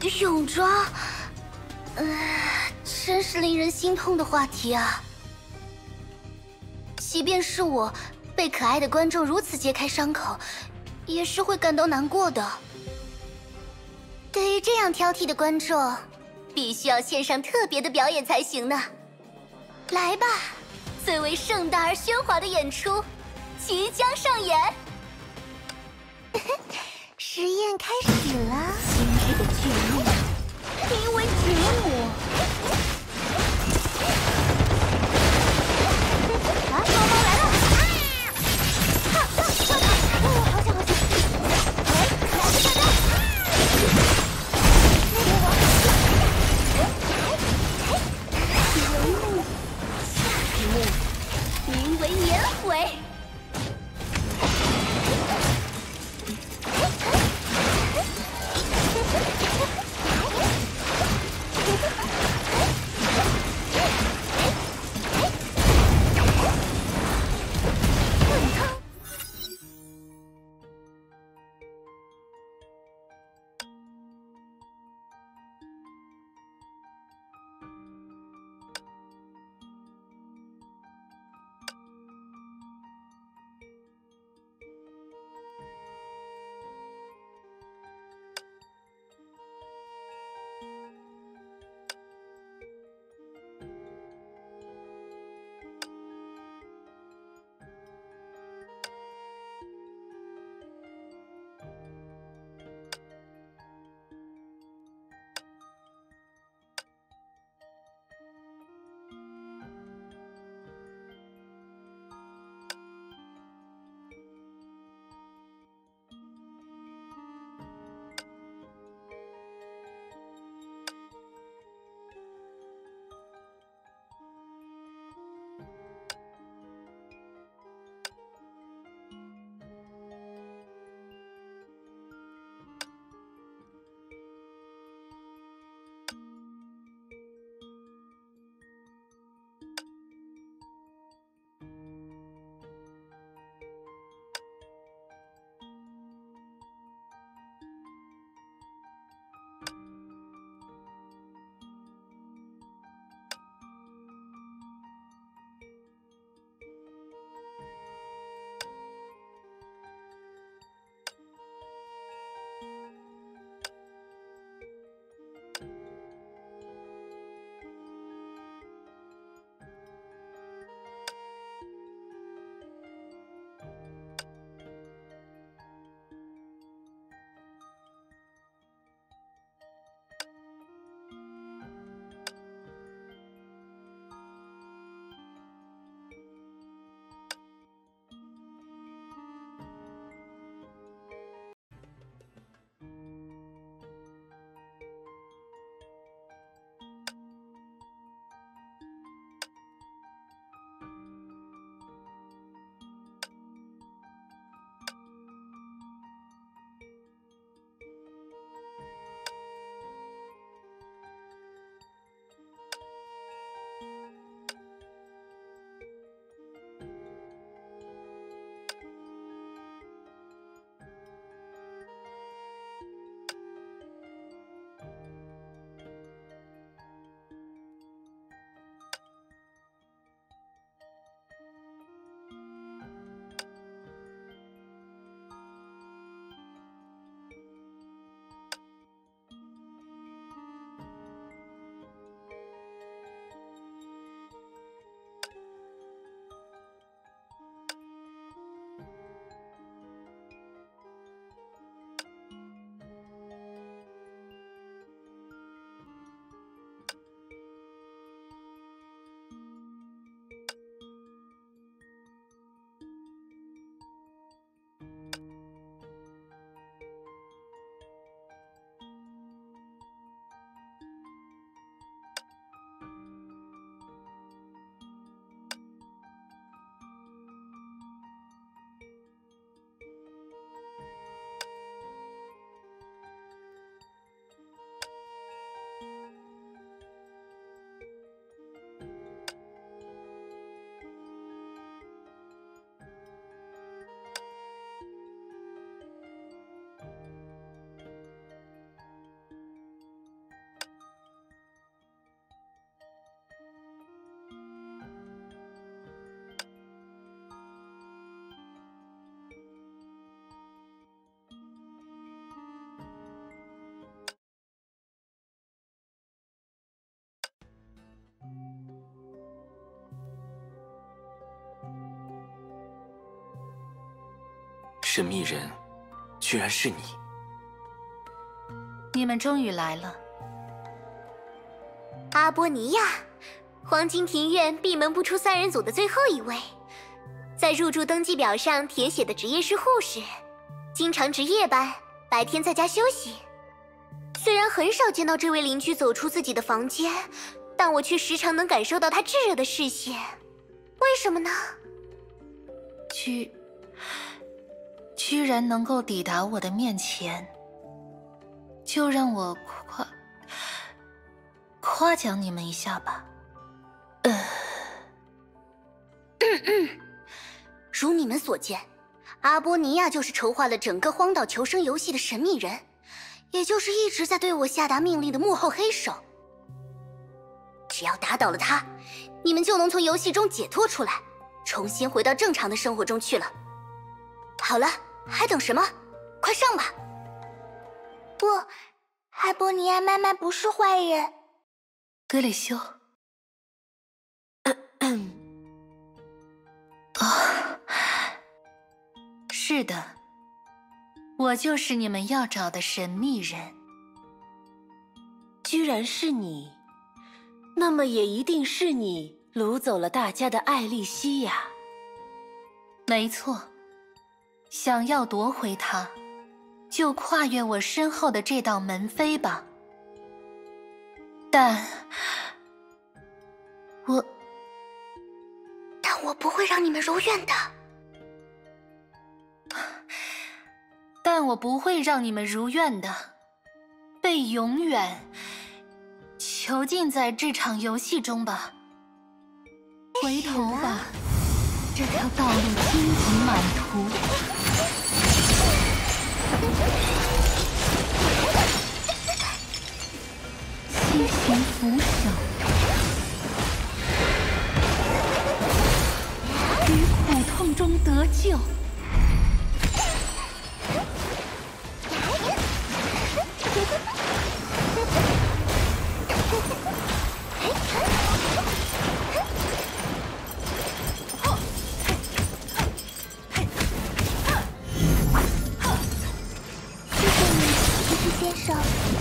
泳装，真是令人心痛的话题啊！即便是我，被可爱的观众如此揭开伤口，也是会感到难过的。对于这样挑剔的观众，必须要献上特别的表演才行呢。来吧，最为盛大而喧哗的演出即将上演。实验开始了。今日的剧目名为折磨。啊，猫猫来了！好险！哎，来个炸弹！下一幕名为颜回。 神秘人，居然是你！ 你们终于来了。 阿波尼亚，黄金庭院闭门不出3人组的最后一位，在入住登记表上填写的职业是护士，经常值夜班，白天在家休息。虽然很少见到这位邻居走出自己的房间，但我却时常能感受到他炙热的视线。为什么呢？ 居然能够抵达我的面前，就让我夸奖你们一下吧。 如你们所见，阿波尼亚就是筹划了整个荒岛求生游戏的神秘人，也就是一直在对我下达命令的幕后黑手。只要打倒了他，你们就能从游戏中解脱出来，重新回到正常的生活中去了。好了，还等什么？快上吧！ 不，阿波尼亚妈妈不是坏人。 格里修。是的，我就是你们要找的神秘人。 居然是你，那么也一定是你掳走了大家的艾莉西亚。 没错，想要夺回她，就跨越我身后的这道门扉吧。但我不会让你们如愿的。 但我不会让你们如愿的，被永远囚禁在这场游戏中吧。回头吧，这条道路荆棘满途。西行扶手，于苦痛中得救。 先生，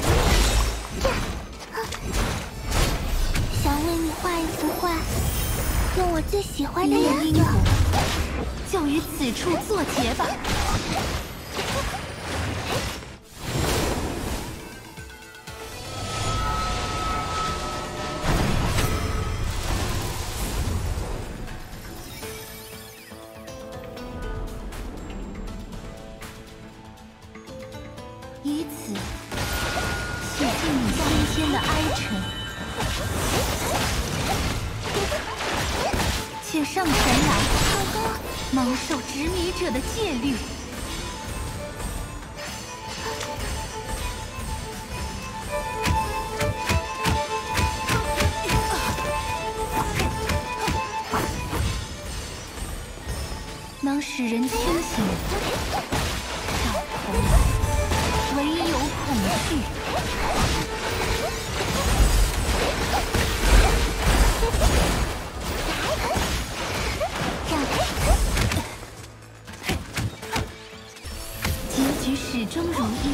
想为你画一幅画，用我最喜欢的颜色， 就于此处作结吧。以此洗净你心间的哀沉，且上前来，蒙受执迷者的戒律。能使人清醒，到头来唯有恐惧。结局始终如一。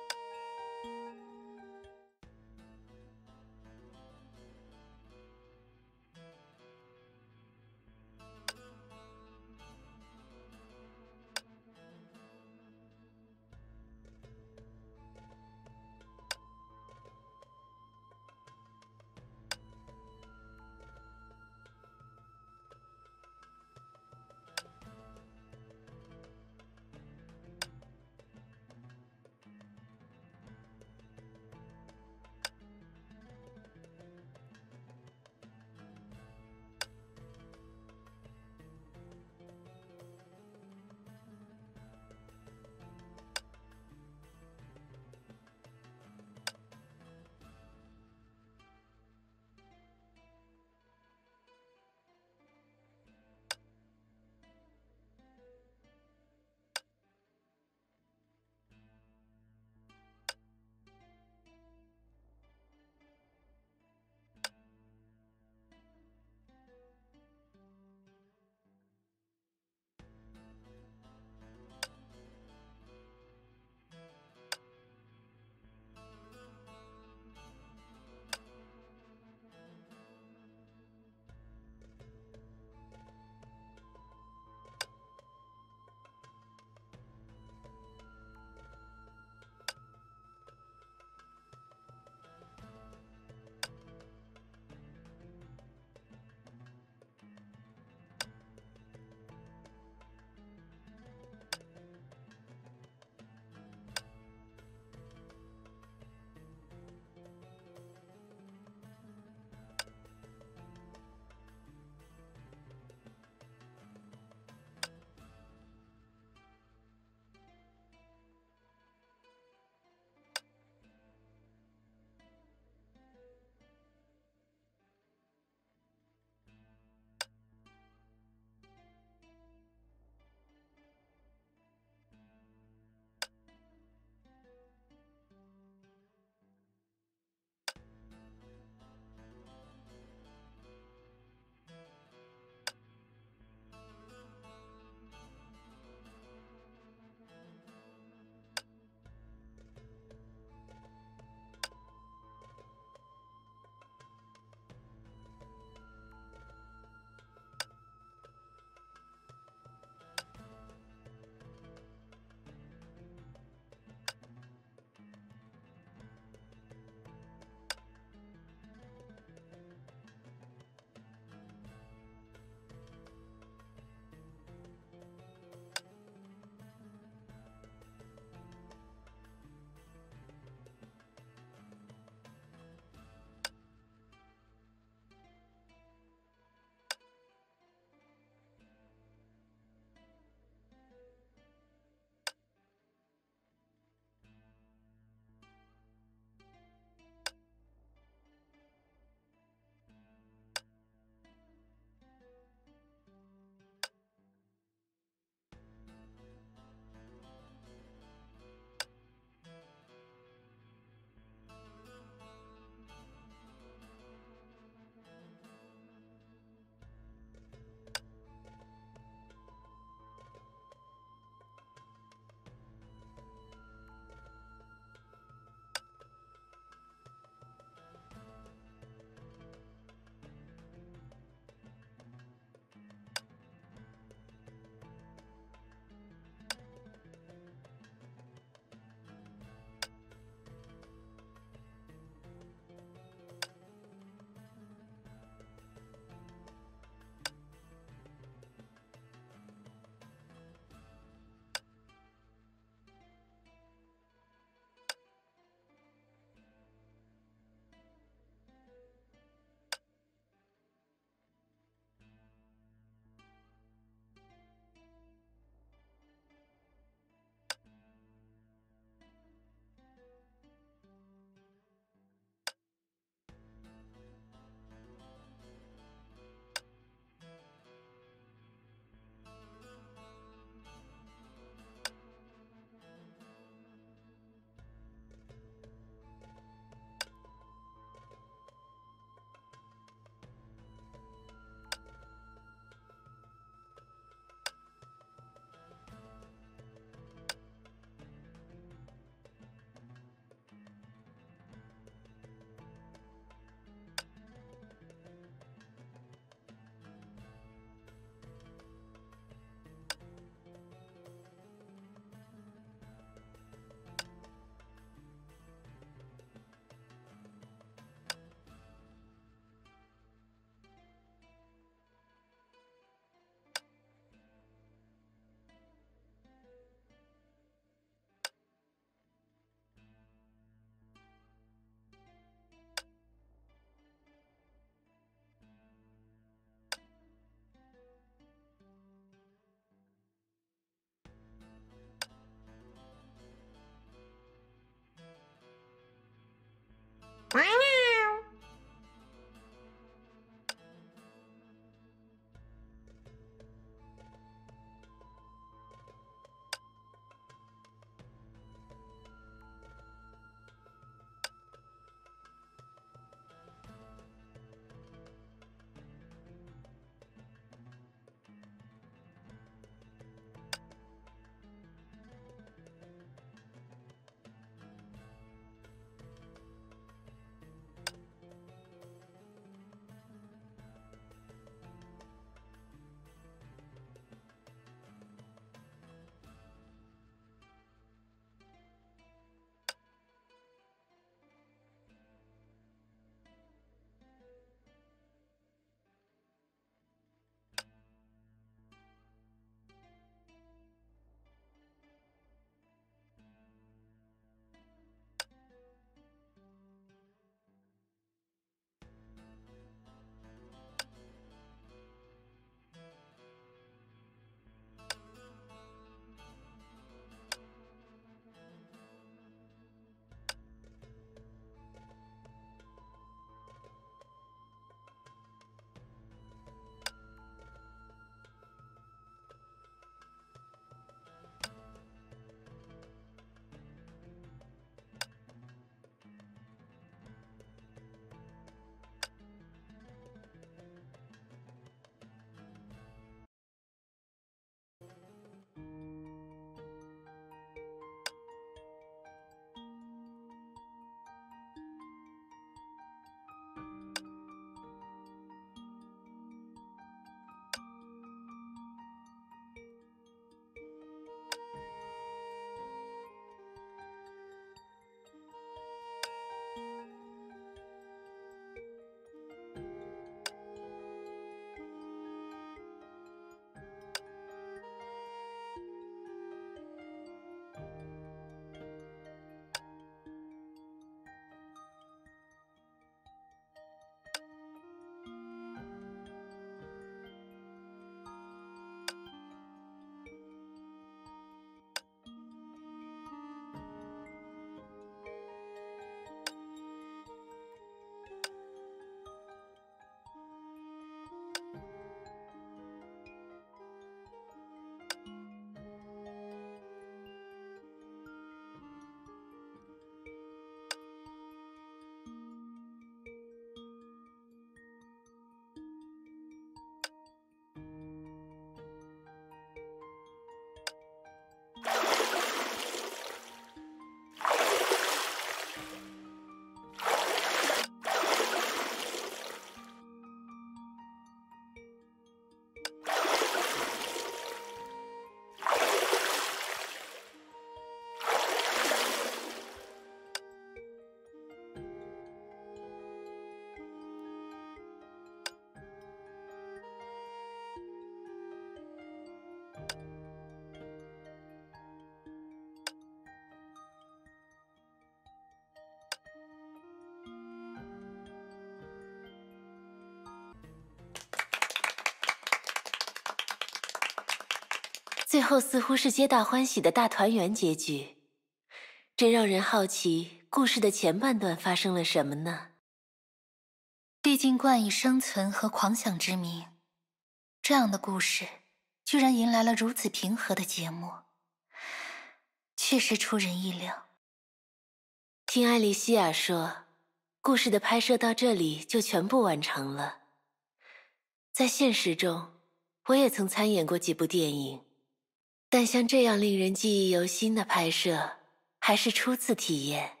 最后似乎是皆大欢喜的大团圆结局，真让人好奇故事的前半段发生了什么呢？ 毕竟冠以生存和狂想之名，这样的故事居然迎来了如此平和的结末，确实出人意料。 听艾莉西亚说，故事的拍摄到这里就全部完成了。在现实中，我也曾参演过几部电影，但像这样令人记忆犹新的拍摄，还是初次体验。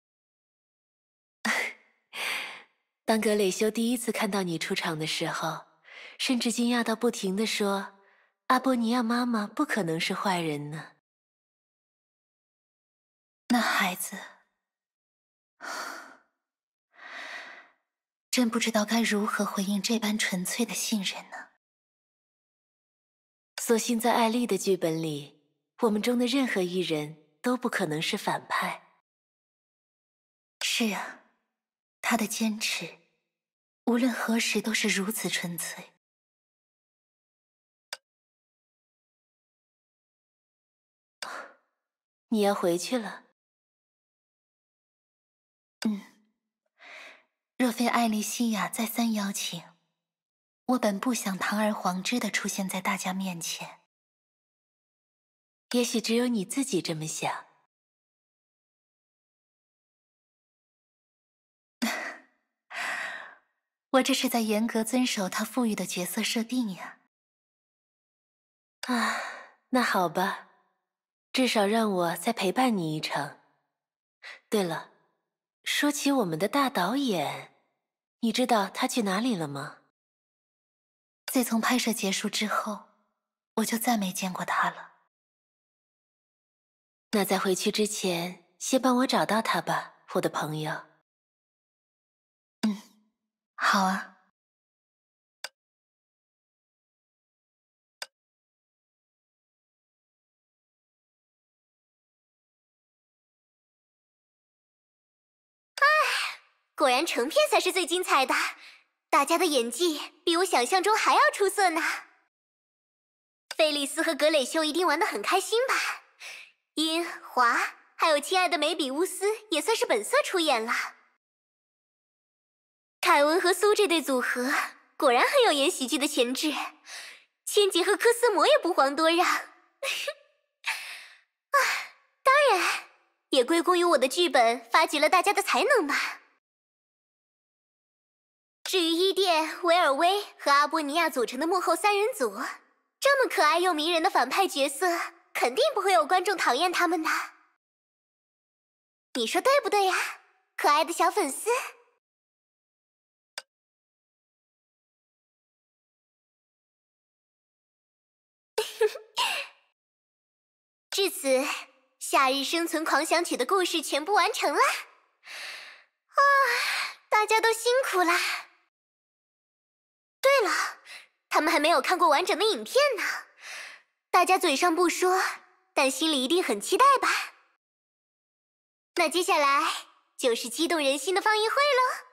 当格蕾修第一次看到你出场的时候，甚至惊讶到不停地说：“阿波尼亚妈妈不可能是坏人呢。” 那孩子，真不知道该如何回应这般纯粹的信任呢。 所幸在艾丽的剧本里，我们中的任何一人都不可能是反派。 是啊，他的坚持，无论何时都是如此纯粹。 你要回去了？ 若非艾莉西亚再三邀请，我本不想堂而皇之地出现在大家面前。 也许只有你自己这么想。 我这是在严格遵守他赋予的角色设定呀。 啊，那好吧，至少让我再陪伴你一场。对了，说起我们的大导演，你知道他去哪里了吗？ 自从拍摄结束之后，我就再没见过他了。 那在回去之前，先帮我找到他吧，我的朋友。 好啊。 果然成片才是最精彩的，大家的演技比我想象中还要出色呢。菲利斯和格蕾修一定玩得很开心吧？殷、华还有亲爱的梅比乌斯也算是本色出演了。凯文和苏这对组合果然很有演喜剧的潜质，千杰和科斯摩也不遑多让。当然也归功于我的剧本发掘了大家的才能吧。至于伊甸、维尔薇和阿波尼亚组成的幕后三人组，这么可爱又迷人的反派角色，肯定不会有观众讨厌他们的。你说对不对呀，可爱的小粉丝？至此，《夏日生存狂想曲》的故事全部完成了。大家都辛苦啦。对了，他们还没有看过完整的影片呢。大家嘴上不说，但心里一定很期待吧？那接下来就是激动人心的放映会咯。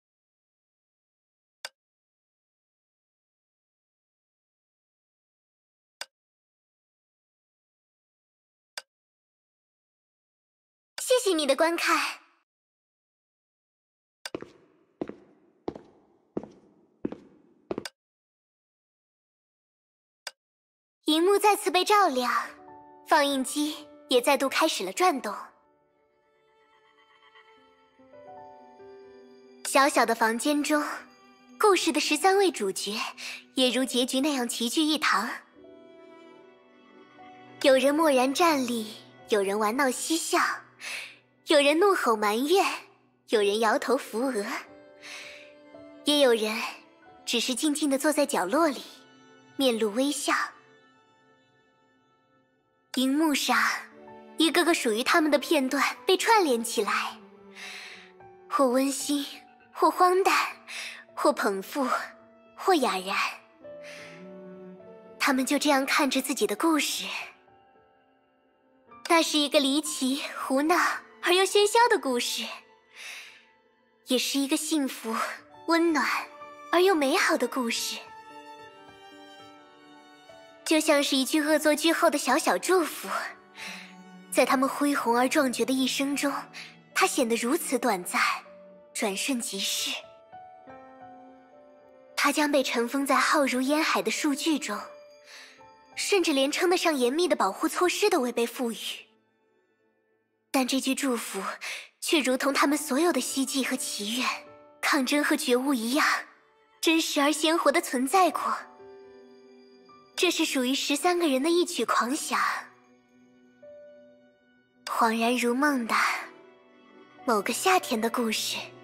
谢谢你的观看。荧幕再次被照亮，放映机也再度开始了转动。小小的房间中，故事的13位主角也如结局那样齐聚一堂。有人默然站立，有人玩闹嬉笑，有人怒吼埋怨，有人摇头扶额，也有人只是静静地坐在角落里，面露微笑。荧幕上，一个个属于他们的片段被串联起来，或温馨，或荒诞，或捧腹，或哑然。他们就这样看着自己的故事。那是一个离奇、胡闹而又喧嚣的故事，也是一个幸福、温暖而又美好的故事。就像是一句恶作剧后的小小祝福，在他们恢宏而壮绝的一生中，它显得如此短暂，转瞬即逝。它将被尘封在浩如烟海的数据中，甚至连称得上严密的保护措施都未被赋予。但这句祝福却如同他们所有的希冀和祈愿、抗争和觉悟一样，真实而鲜活地存在过。这是属于13个人的一曲狂想，恍然如梦的某个夏天的故事。